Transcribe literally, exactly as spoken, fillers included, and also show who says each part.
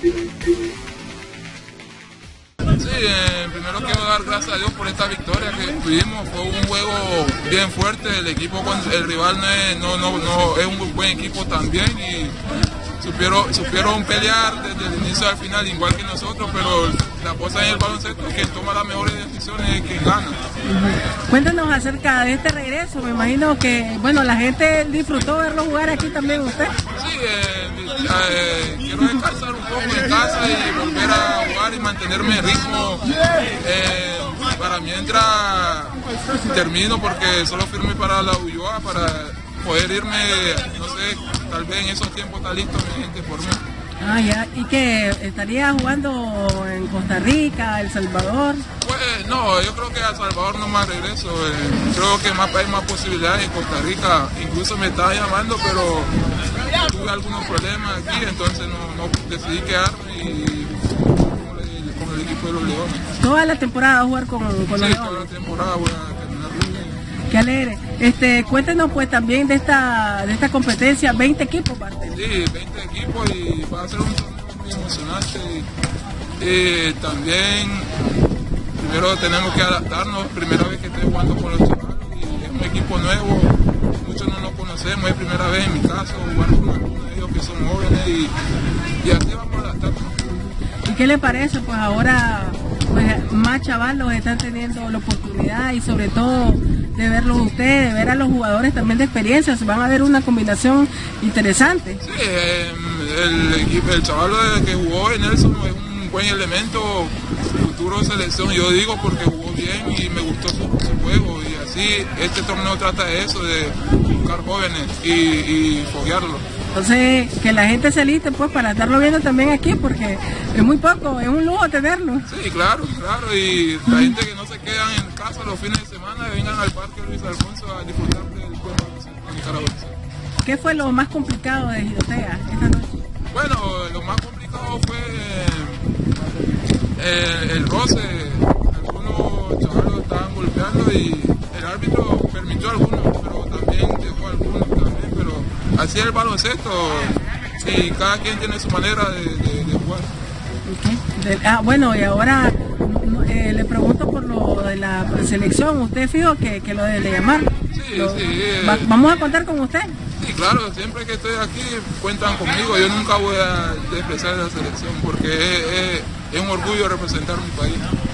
Speaker 1: Sí, eh, primero quiero dar gracias a Dios por esta victoria que tuvimos. Fue un juego bien fuerte. El equipo, el rival no es, no, no, no, es un buen equipo también y supieron, supieron pelear desde el inicio al final, igual que nosotros, pero la cosa en el baloncesto es que toma las mejores decisiones es quien gana.
Speaker 2: Uh-huh. Cuéntanos acerca de este regreso. Me imagino que, bueno, la gente disfrutó verlo jugar aquí también usted.
Speaker 1: Sí, eh, eh, quiero descansar un poco en casa y volver a jugar y mantenerme en ritmo eh, para mientras termino, porque solo firmé para la Ulloa para poder irme, no sé, tal vez en esos tiempos está listo mi gente por mí.
Speaker 2: Ah, ya. ¿Y que estaría jugando en Costa Rica, El Salvador?
Speaker 1: Pues no, yo creo que a El Salvador no más regreso. Eh, creo que más, hay más posibilidades en Costa Rica. Incluso me estaba llamando, pero tuve algunos problemas aquí, entonces no, no decidí quedarme y con el equipo de los Leones.
Speaker 2: ¿Toda la temporada a jugar con, con
Speaker 1: sí,
Speaker 2: los Leones?
Speaker 1: Toda la temporada voy a terminar bien.
Speaker 2: Qué alegre. Este, cuéntenos pues también de esta, de esta competencia, veinte equipos parte.
Speaker 1: Sí, veinte equipos y va a ser un torneo muy emocionante. Y, y también primero tenemos que adaptarnos, primera vez que estoy jugando con los chavales y es un equipo nuevo, muchos no nos conocemos, es primera vez en mi caso jugar con algunos de ellos que son jóvenes y, y así vamos a adaptarnos.
Speaker 2: ¿Y qué le parece? Pues ahora pues, más chavalos están teniendo la oportunidad y sobre todo de verlos ustedes, de ver a los jugadores también de experiencia, se van a ver una combinación interesante.
Speaker 1: Sí, eh, el equipo, el chaval que jugó en Nelson es un buen elemento, futuro selección, yo digo porque jugó bien y me gustó su, su juego y así este torneo trata de eso, de buscar jóvenes y, y foguearlos.
Speaker 2: Entonces, que la gente se aliste pues para estarlo viendo también aquí, porque es muy poco, es un lujo tenerlo.
Speaker 1: Sí, claro, claro, y la gente que no se quedan en casa los fines de semana, que vengan al Parque Luis Alfonso a disfrutar del buen baloncesto nicaragüense.
Speaker 2: ¿Qué fue lo más complicado de Jidotea esta noche?
Speaker 1: Bueno, lo más complicado fue eh, el roce, algunos chavales estaban golpeando y el árbitro permitió a algunos, pero también dejó a algunos también, pero así es el baloncesto y cada quien tiene su manera de, de, de jugar.
Speaker 2: Okay. De, ah, bueno, y ahora eh, le pregunto por lo de la selección, ¿usted fijo que, que lo debe llamar?
Speaker 1: Sí,
Speaker 2: lo,
Speaker 1: sí. Eh,
Speaker 2: va, ¿Vamos a contar con usted?
Speaker 1: Sí, claro, siempre que estoy aquí cuentan conmigo, yo nunca voy a despreciar la selección porque es, es, es un orgullo representar mi país.